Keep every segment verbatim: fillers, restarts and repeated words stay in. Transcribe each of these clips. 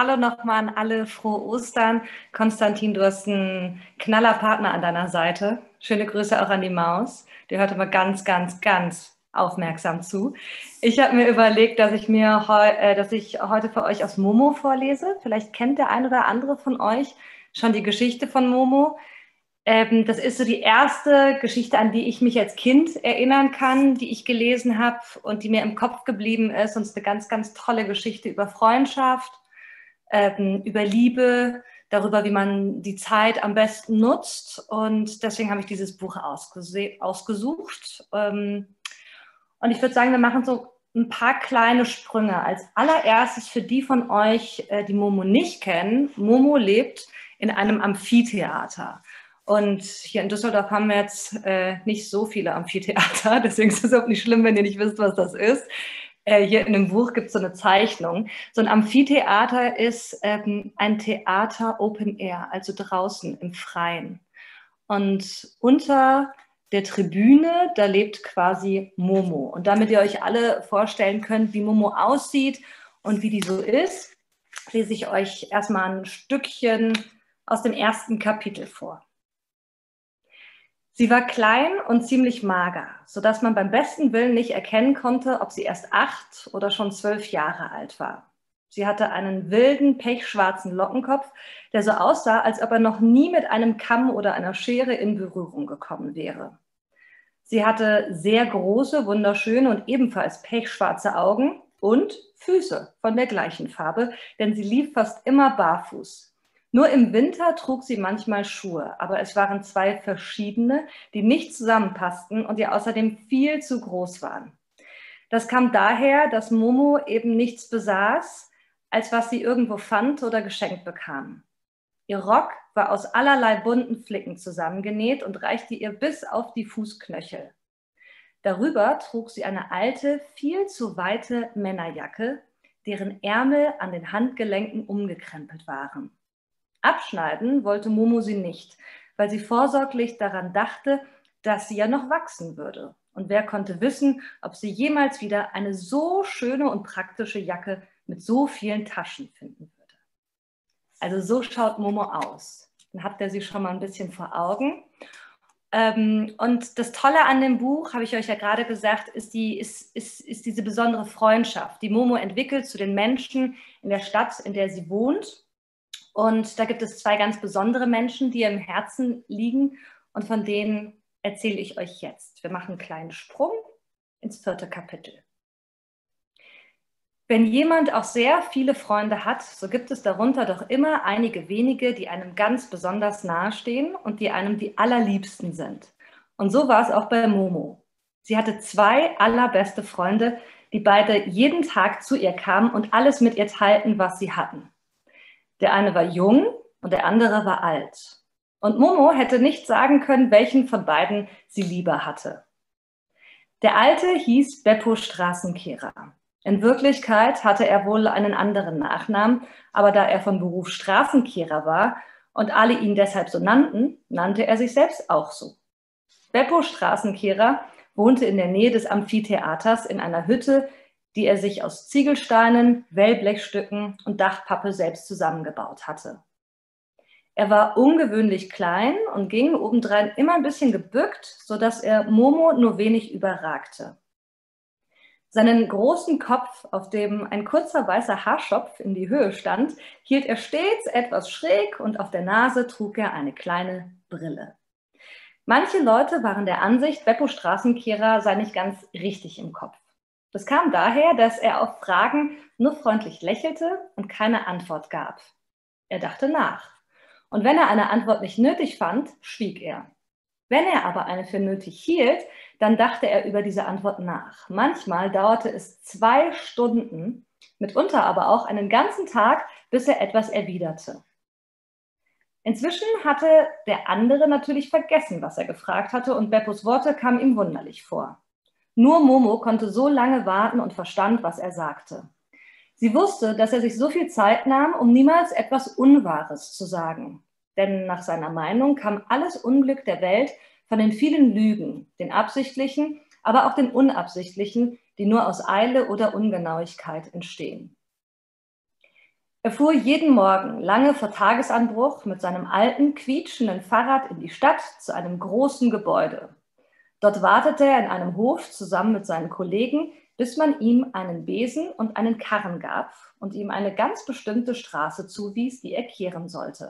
hallo nochmal an alle, frohe Ostern. Konstantin, du hast einen Knallerpartner an deiner Seite. Schöne Grüße auch an die Maus. Die hört immer ganz, ganz, ganz aufmerksam zu. Ich habe mir überlegt, dass ich, mir heu, äh, dass ich heute für euch aus Momo vorlese. Vielleicht kennt der ein oder andere von euch schon die Geschichte von Momo. Ähm, das ist so die erste Geschichte, an die ich mich als Kind erinnern kann, die ich gelesen habe und die mir im Kopf geblieben ist. Und es ist eine ganz, ganz tolle Geschichte über Freundschaft, ähm, über Liebe, darüber, wie man die Zeit am besten nutzt. Und deswegen habe ich dieses Buch ausgese- ausgesucht. Ähm, und ich würde sagen, wir machen so ein paar kleine Sprünge. Als allererstes für die von euch, äh, die Momo nicht kennen, Momo lebt in einem Amphitheater. Und hier in Düsseldorf haben wir jetzt äh, nicht so viele Amphitheater, deswegen ist es auch nicht schlimm, wenn ihr nicht wisst, was das ist. Äh, hier in dem Buch gibt es so eine Zeichnung. So ein Amphitheater ist ähm, ein Theater Open Air, also draußen im Freien. Und unter der Tribüne, da lebt quasi Momo. Und damit ihr euch alle vorstellen könnt, wie Momo aussieht und wie die so ist, lese ich euch erstmal ein Stückchen aus dem ersten Kapitel vor. Sie war klein und ziemlich mager, sodass man beim besten Willen nicht erkennen konnte, ob sie erst acht oder schon zwölf Jahre alt war. Sie hatte einen wilden, pechschwarzen Lockenkopf, der so aussah, als ob er noch nie mit einem Kamm oder einer Schere in Berührung gekommen wäre. Sie hatte sehr große, wunderschöne und ebenfalls pechschwarze Augen und Füße von der gleichen Farbe, denn sie lief fast immer barfuß. Nur im Winter trug sie manchmal Schuhe, aber es waren zwei verschiedene, die nicht zusammenpassten und die außerdem viel zu groß waren. Das kam daher, dass Momo eben nichts besaß, als was sie irgendwo fand oder geschenkt bekam. Ihr Rock war aus allerlei bunten Flicken zusammengenäht und reichte ihr bis auf die Fußknöchel. Darüber trug sie eine alte, viel zu weite Männerjacke, deren Ärmel an den Handgelenken umgekrempelt waren. Abschneiden wollte Momo sie nicht, weil sie vorsorglich daran dachte, dass sie ja noch wachsen würde. Und wer konnte wissen, ob sie jemals wieder eine so schöne und praktische Jacke mit so vielen Taschen finden würde. Also so schaut Momo aus. Dann habt ihr sie schon mal ein bisschen vor Augen. Ähm, und das Tolle an dem Buch, habe ich euch ja gerade gesagt, ist, die, ist, ist, ist diese besondere Freundschaft, die Momo entwickelt zu den Menschen in der Stadt, in der sie wohnt. Und da gibt es zwei ganz besondere Menschen, die ihr im Herzen liegen und von denen erzähle ich euch jetzt. Wir machen einen kleinen Sprung ins vierte Kapitel. Wenn jemand auch sehr viele Freunde hat, so gibt es darunter doch immer einige wenige, die einem ganz besonders nahestehen und die einem die allerliebsten sind. Und so war es auch bei Momo. Sie hatte zwei allerbeste Freunde, die beide jeden Tag zu ihr kamen und alles mit ihr teilten, was sie hatten. Der eine war jung und der andere war alt. Und Momo hätte nicht sagen können, welchen von beiden sie lieber hatte. Der Alte hieß Beppo Straßenkehrer. In Wirklichkeit hatte er wohl einen anderen Nachnamen, aber da er von Beruf Straßenkehrer war und alle ihn deshalb so nannten, nannte er sich selbst auch so. Beppo Straßenkehrer wohnte in der Nähe des Amphitheaters in einer Hütte, die er sich aus Ziegelsteinen, Wellblechstücken und Dachpappe selbst zusammengebaut hatte. Er war ungewöhnlich klein und ging obendrein immer ein bisschen gebückt, sodass er Momo nur wenig überragte. Seinen großen Kopf, auf dem ein kurzer weißer Haarschopf in die Höhe stand, hielt er stets etwas schräg und auf der Nase trug er eine kleine Brille. Manche Leute waren der Ansicht, Beppo Straßenkehrer sei nicht ganz richtig im Kopf. Das kam daher, dass er auf Fragen nur freundlich lächelte und keine Antwort gab. Er dachte nach. Und wenn er eine Antwort nicht nötig fand, schwieg er. Wenn er aber eine für nötig hielt, dann dachte er über diese Antwort nach. Manchmal dauerte es zwei Stunden, mitunter aber auch einen ganzen Tag, bis er etwas erwiderte. Inzwischen hatte der andere natürlich vergessen, was er gefragt hatte, und Beppos Worte kamen ihm wunderlich vor. Nur Momo konnte so lange warten und verstand, was er sagte. Sie wusste, dass er sich so viel Zeit nahm, um niemals etwas Unwahres zu sagen. Denn nach seiner Meinung kam alles Unglück der Welt von den vielen Lügen, den absichtlichen, aber auch den unabsichtlichen, die nur aus Eile oder Ungenauigkeit entstehen. Er fuhr jeden Morgen lange vor Tagesanbruch mit seinem alten, quietschenden Fahrrad in die Stadt zu einem großen Gebäude. Dort wartete er in einem Hof zusammen mit seinen Kollegen, bis man ihm einen Besen und einen Karren gab und ihm eine ganz bestimmte Straße zuwies, die er kehren sollte.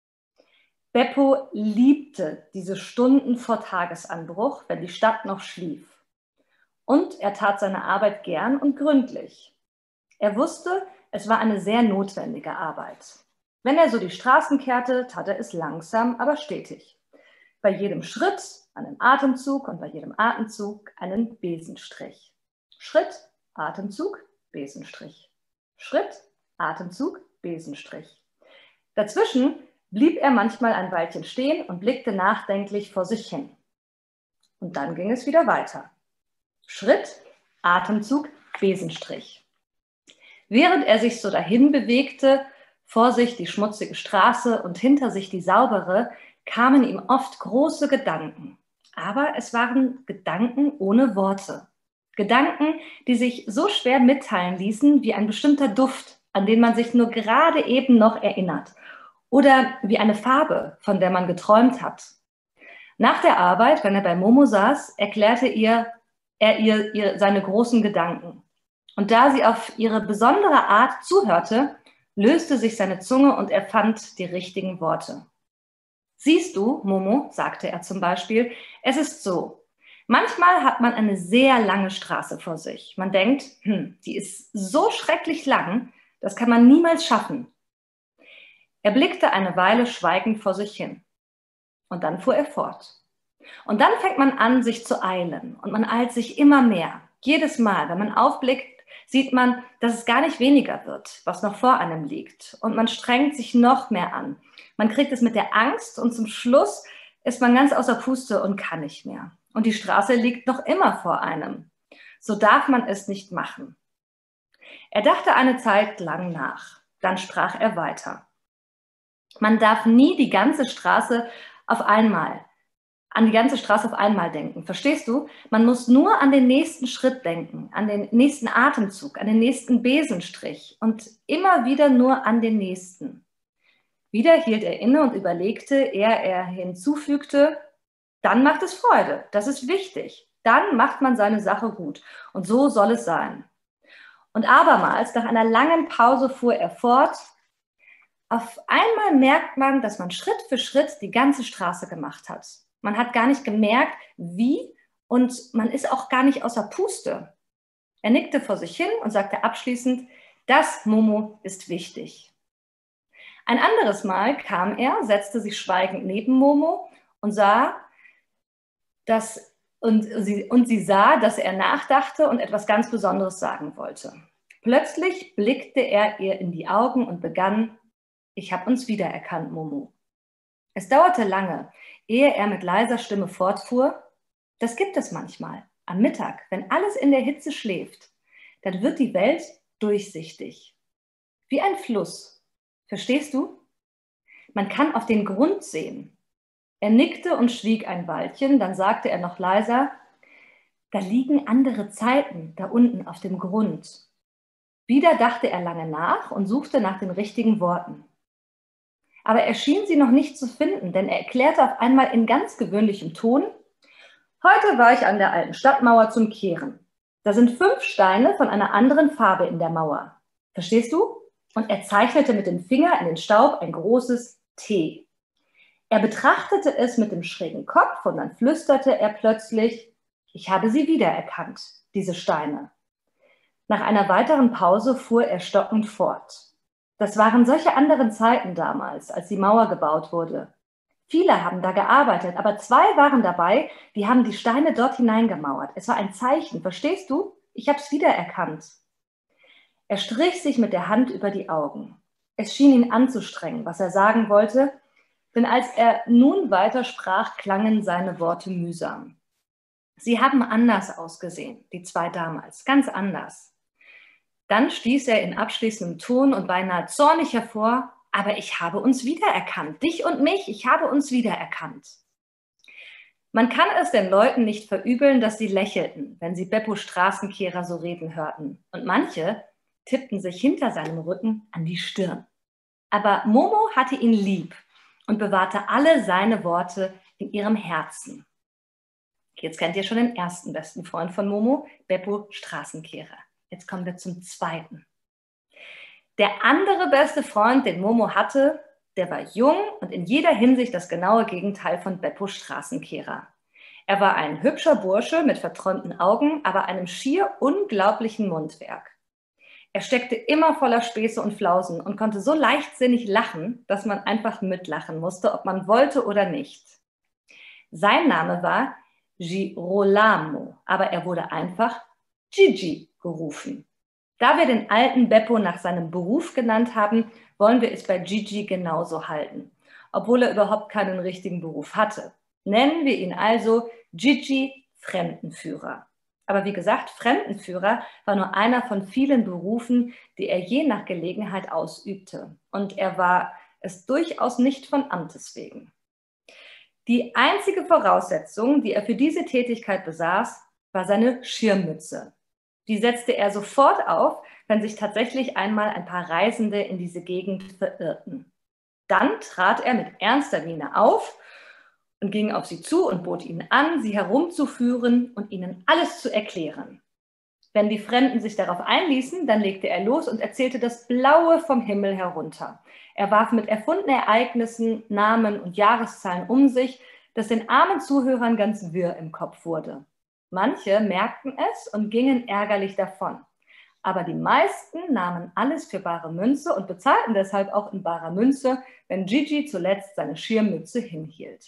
Beppo liebte diese Stunden vor Tagesanbruch, wenn die Stadt noch schlief. Und er tat seine Arbeit gern und gründlich. Er wusste, es war eine sehr notwendige Arbeit. Wenn er so die Straßen kehrte, tat er es langsam, aber stetig. Bei jedem Schritt einen Atemzug und bei jedem Atemzug einen Besenstrich. Schritt, Atemzug, Besenstrich. Schritt, Atemzug, Besenstrich. Dazwischen blieb er manchmal ein Weilchen stehen und blickte nachdenklich vor sich hin. Und dann ging es wieder weiter. Schritt, Atemzug, Besenstrich. Während er sich so dahin bewegte, vor sich die schmutzige Straße und hinter sich die saubere, kamen ihm oft große Gedanken. Aber es waren Gedanken ohne Worte. Gedanken, die sich so schwer mitteilen ließen wie ein bestimmter Duft, an den man sich nur gerade eben noch erinnert. Oder wie eine Farbe, von der man geträumt hat. Nach der Arbeit, wenn er bei Momo saß, erklärte ihr, er ihr, ihr seine großen Gedanken. Und da sie auf ihre besondere Art zuhörte, löste sich seine Zunge und er fand die richtigen Worte. Siehst du, Momo, sagte er zum Beispiel, es ist so. Manchmal hat man eine sehr lange Straße vor sich. Man denkt, hm, die ist so schrecklich lang, das kann man niemals schaffen. Er blickte eine Weile schweigend vor sich hin. Und dann fuhr er fort. Und dann fängt man an, sich zu eilen. Und man eilt sich immer mehr. Jedes Mal, wenn man aufblickt, sieht man, dass es gar nicht weniger wird, was noch vor einem liegt. Und man strengt sich noch mehr an. Man kriegt es mit der Angst und zum Schluss ist man ganz außer Puste und kann nicht mehr. Und die Straße liegt noch immer vor einem. So darf man es nicht machen. Er dachte eine Zeit lang nach. Dann sprach er weiter. Man darf nie die ganze Straße auf einmal, an die ganze Straße auf einmal denken. Verstehst du? Man muss nur an den nächsten Schritt denken, an den nächsten Atemzug, an den nächsten Besenstrich und immer wieder nur an den nächsten. Wieder hielt er inne und überlegte, ehe er hinzufügte, dann macht es Freude, das ist wichtig. Dann macht man seine Sache gut und so soll es sein. Und abermals, nach einer langen Pause, fuhr er fort, auf einmal merkt man, dass man Schritt für Schritt die ganze Straße gemacht hat. Man hat gar nicht gemerkt, wie, und man ist auch gar nicht außer Puste. Er nickte vor sich hin und sagte abschließend, das, Momo, ist wichtig. Ein anderes Mal kam er, setzte sich schweigend neben Momo und sah, dass, und, sie, und sie sah, dass er nachdachte und etwas ganz Besonderes sagen wollte. Plötzlich blickte er ihr in die Augen und begann, ich habe uns wiedererkannt, Momo. Es dauerte lange, ehe er mit leiser Stimme fortfuhr. Das gibt es manchmal. Am Mittag, wenn alles in der Hitze schläft, dann wird die Welt durchsichtig. Wie ein Fluss. Verstehst du? Man kann auf den Grund sehen. Er nickte und schwieg ein Weilchen, dann sagte er noch leiser, da liegen andere Zeiten da unten auf dem Grund. Wieder dachte er lange nach und suchte nach den richtigen Worten. Aber er schien sie noch nicht zu finden, denn er erklärte auf einmal in ganz gewöhnlichem Ton, heute war ich an der alten Stadtmauer zum Kehren. Da sind fünf Steine von einer anderen Farbe in der Mauer. Verstehst du? Und er zeichnete mit dem Finger in den Staub ein großes T. Er betrachtete es mit dem schrägen Kopf und dann flüsterte er plötzlich, ich habe sie wiedererkannt, diese Steine. Nach einer weiteren Pause fuhr er stockend fort. Das waren solche anderen Zeiten damals, als die Mauer gebaut wurde. Viele haben da gearbeitet, aber zwei waren dabei, die haben die Steine dort hineingemauert. Es war ein Zeichen, verstehst du? Ich habe es wiedererkannt. Er strich sich mit der Hand über die Augen. Es schien ihn anzustrengen, was er sagen wollte, denn als er nun weitersprach, klangen seine Worte mühsam. Sie haben anders ausgesehen, die zwei damals, ganz anders. Dann stieß er in abschließendem Ton und beinahe zornig hervor, aber ich habe uns wiedererkannt, dich und mich, ich habe uns wiedererkannt. Man kann es den Leuten nicht verübeln, dass sie lächelten, wenn sie Beppo Straßenkehrer so reden hörten. Und manche tippten sich hinter seinem Rücken an die Stirn. Aber Momo hatte ihn lieb und bewahrte alle seine Worte in ihrem Herzen. Jetzt kennt ihr schon den ersten besten Freund von Momo, Beppo Straßenkehrer. Jetzt kommen wir zum zweiten. Der andere beste Freund, den Momo hatte, der war jung und in jeder Hinsicht das genaue Gegenteil von Beppo Straßenkehrer. Er war ein hübscher Bursche mit verträumten Augen, aber einem schier unglaublichen Mundwerk. Er steckte immer voller Späße und Flausen und konnte so leichtsinnig lachen, dass man einfach mitlachen musste, ob man wollte oder nicht. Sein Name war Girolamo, aber er wurde einfach Gigi gerufen. Da wir den alten Beppo nach seinem Beruf genannt haben, wollen wir es bei Gigi genauso halten, obwohl er überhaupt keinen richtigen Beruf hatte. Nennen wir ihn also Gigi Fremdenführer. Aber wie gesagt, Fremdenführer war nur einer von vielen Berufen, die er je nach Gelegenheit ausübte. Und er war es durchaus nicht von Amtes wegen. Die einzige Voraussetzung, die er für diese Tätigkeit besaß, war seine Schirmmütze. Die setzte er sofort auf, wenn sich tatsächlich einmal ein paar Reisende in diese Gegend verirrten. Dann trat er mit ernster Miene auf und ging auf sie zu und bot ihnen an, sie herumzuführen und ihnen alles zu erklären. Wenn die Fremden sich darauf einließen, dann legte er los und erzählte das Blaue vom Himmel herunter. Er warf mit erfundenen Ereignissen, Namen und Jahreszahlen um sich, dass den armen Zuhörern ganz wirr im Kopf wurde. Manche merkten es und gingen ärgerlich davon. Aber die meisten nahmen alles für bare Münze und bezahlten deshalb auch in barer Münze, wenn Gigi zuletzt seine Schirmmütze hinhielt.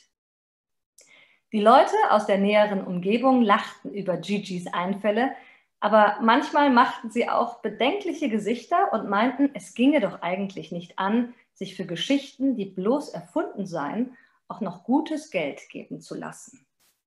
Die Leute aus der näheren Umgebung lachten über Gigis Einfälle, aber manchmal machten sie auch bedenkliche Gesichter und meinten, es ginge doch eigentlich nicht an, sich für Geschichten, die bloß erfunden seien, auch noch gutes Geld geben zu lassen.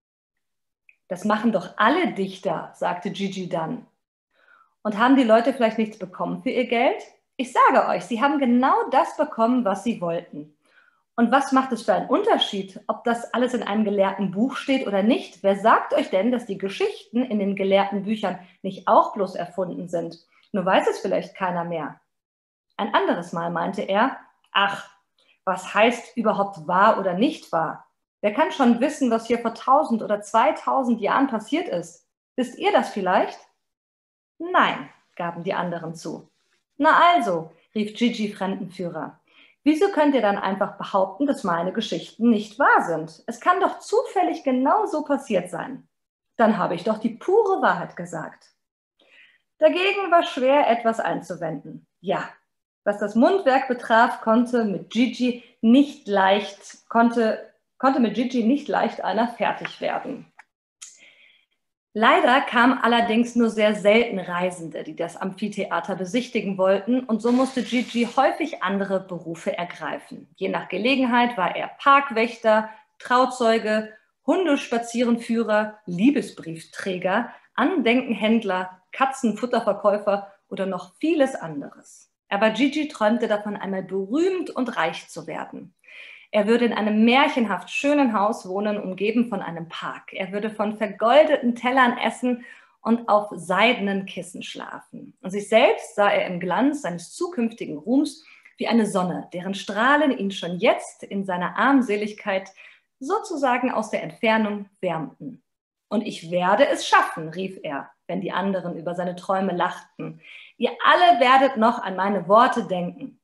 Das machen doch alle Dichter, sagte Gigi dann. Und haben die Leute vielleicht nichts bekommen für ihr Geld? Ich sage euch, sie haben genau das bekommen, was sie wollten. Und was macht es für einen Unterschied, ob das alles in einem gelehrten Buch steht oder nicht? Wer sagt euch denn, dass die Geschichten in den gelehrten Büchern nicht auch bloß erfunden sind? Nur weiß es vielleicht keiner mehr. Ein anderes Mal meinte er, ach, was heißt überhaupt wahr oder nicht wahr? Wer kann schon wissen, was hier vor tausend oder zweitausend Jahren passiert ist? Wisst ihr das vielleicht? Nein, gaben die anderen zu. Na also, rief Gigi Fremdenführer. Wieso könnt ihr dann einfach behaupten, dass meine Geschichten nicht wahr sind? Es kann doch zufällig genau so passiert sein. Dann habe ich doch die pure Wahrheit gesagt. Dagegen war schwer, etwas einzuwenden. Ja, was das Mundwerk betraf, konnte mit Gigi nicht leicht, konnte, konnte mit Gigi nicht leicht einer fertig werden. Leider kamen allerdings nur sehr selten Reisende, die das Amphitheater besichtigen wollten, und so musste Gigi häufig andere Berufe ergreifen. Je nach Gelegenheit war er Parkwächter, Trauzeuge, Hundespazierenführer, Liebesbriefträger, Andenkenhändler, Katzenfutterverkäufer oder noch vieles anderes. Aber Gigi träumte davon, einmal berühmt und reich zu werden. Er würde in einem märchenhaft schönen Haus wohnen, umgeben von einem Park. Er würde von vergoldeten Tellern essen und auf seidenen Kissen schlafen. Und sich selbst sah er im Glanz seines zukünftigen Ruhms wie eine Sonne, deren Strahlen ihn schon jetzt in seiner Armseligkeit sozusagen aus der Entfernung wärmten. Und ich werde es schaffen, rief er, wenn die anderen über seine Träume lachten. Ihr alle werdet noch an meine Worte denken.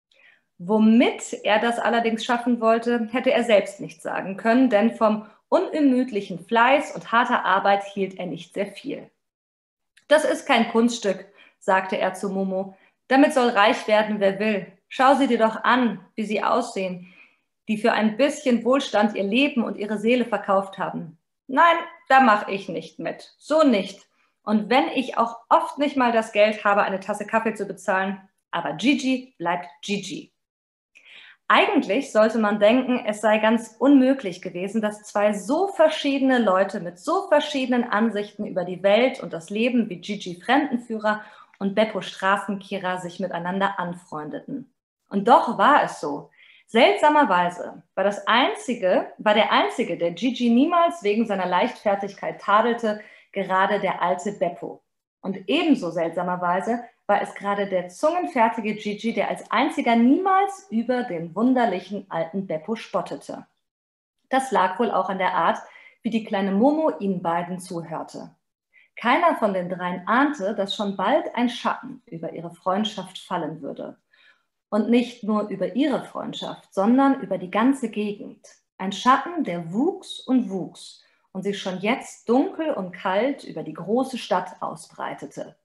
Womit er das allerdings schaffen wollte, hätte er selbst nicht sagen können, denn vom unermüdlichen Fleiß und harter Arbeit hielt er nicht sehr viel. Das ist kein Kunststück, sagte er zu Momo. Damit soll reich werden, wer will. Schau sie dir doch an, wie sie aussehen, die für ein bisschen Wohlstand ihr Leben und ihre Seele verkauft haben. Nein, da mache ich nicht mit. So nicht. Und wenn ich auch oft nicht mal das Geld habe, eine Tasse Kaffee zu bezahlen, aber Gigi bleibt Gigi. Eigentlich sollte man denken, es sei ganz unmöglich gewesen, dass zwei so verschiedene Leute mit so verschiedenen Ansichten über die Welt und das Leben wie Gigi Fremdenführer und Beppo Straßenkehrer sich miteinander anfreundeten. Und doch war es so. Seltsamerweise war, das einzige, war der Einzige, der Gigi niemals wegen seiner Leichtfertigkeit tadelte, gerade der alte Beppo. Und ebenso seltsamerweise war es gerade der zungenfertige Gigi, der als einziger niemals über den wunderlichen alten Beppo spottete. Das lag wohl auch an der Art, wie die kleine Momo ihnen beiden zuhörte. Keiner von den dreien ahnte, dass schon bald ein Schatten über ihre Freundschaft fallen würde. Und nicht nur über ihre Freundschaft, sondern über die ganze Gegend. Ein Schatten, der wuchs und wuchs und sich schon jetzt dunkel und kalt über die große Stadt ausbreitete.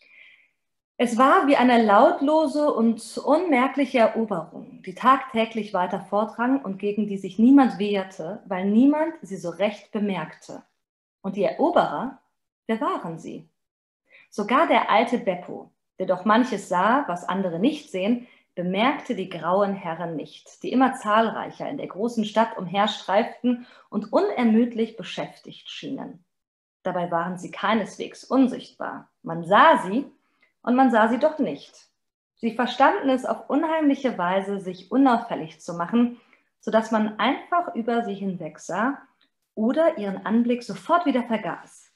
Es war wie eine lautlose und unmerkliche Eroberung, die tagtäglich weiter fortdrang und gegen die sich niemand wehrte, weil niemand sie so recht bemerkte. Und die Eroberer, wer waren sie? Sogar der alte Beppo, der doch manches sah, was andere nicht sehen, bemerkte die grauen Herren nicht, die immer zahlreicher in der großen Stadt umherstreiften und unermüdlich beschäftigt schienen. Dabei waren sie keineswegs unsichtbar. Man sah sie und man sah sie doch nicht. Sie verstanden es auf unheimliche Weise, sich unauffällig zu machen, sodass man einfach über sie hinweg sah oder ihren Anblick sofort wieder vergaß.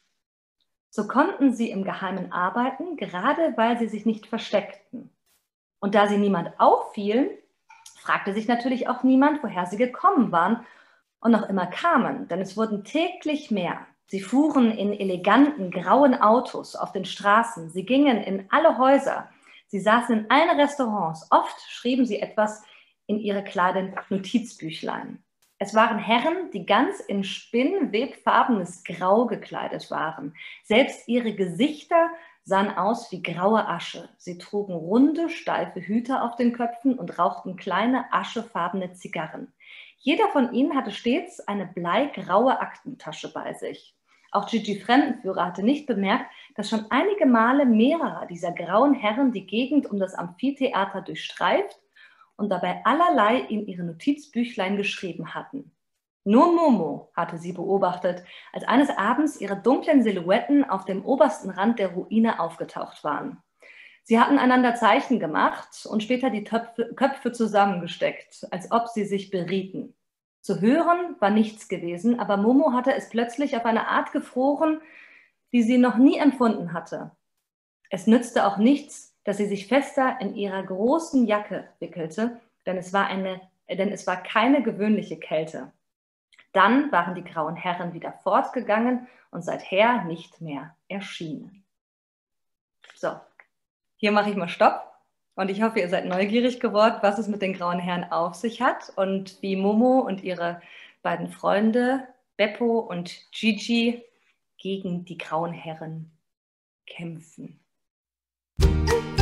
So konnten sie im Geheimen arbeiten, gerade weil sie sich nicht versteckten. Und da sie niemand auffielen, fragte sich natürlich auch niemand, woher sie gekommen waren und noch immer kamen, denn es wurden täglich mehr. Sie fuhren in eleganten, grauen Autos auf den Straßen, sie gingen in alle Häuser, sie saßen in allen Restaurants, oft schrieben sie etwas in ihre kleinen Notizbüchlein. Es waren Herren, die ganz in spinnwebfarbenes Grau gekleidet waren. Selbst ihre Gesichter sahen aus wie graue Asche. Sie trugen runde, steife Hüte auf den Köpfen und rauchten kleine, aschefarbene Zigarren. Jeder von ihnen hatte stets eine bleigraue Aktentasche bei sich. Auch Gigi Fremdenführer hatte nicht bemerkt, dass schon einige Male mehrere dieser grauen Herren die Gegend um das Amphitheater durchstreift und dabei allerlei in ihre Notizbüchlein geschrieben hatten. Nur Momo hatte sie beobachtet, als eines Abends ihre dunklen Silhouetten auf dem obersten Rand der Ruine aufgetaucht waren. Sie hatten einander Zeichen gemacht und später die Töpfe, Köpfe zusammengesteckt, als ob sie sich berieten. Zu hören war nichts gewesen, aber Momo hatte es plötzlich auf eine Art gefroren, die sie noch nie empfunden hatte. Es nützte auch nichts, dass sie sich fester in ihrer großen Jacke wickelte, denn es war, eine, denn es war keine gewöhnliche Kälte. Dann waren die grauen Herren wieder fortgegangen und seither nicht mehr erschienen. So, hier mache ich mal Stopp und ich hoffe, ihr seid neugierig geworden, was es mit den grauen Herren auf sich hat und wie Momo und ihre beiden Freunde Beppo und Gigi gegen die grauen Herren kämpfen.